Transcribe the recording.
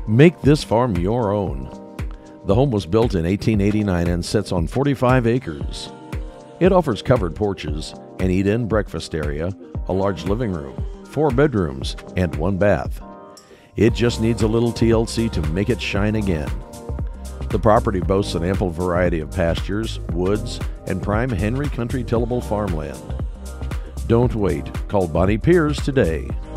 Make this farm your own. The home was built in 1889 and sits on 45 acres. It offers covered porches, an eat-in breakfast area, a large living room, 4 bedrooms, and 1 bath. It just needs a little TLC to make it shine again. The property boasts an ample variety of pastures, woods, and prime Henry Country tillable farmland. Don't wait. Call Bonnie Piers today.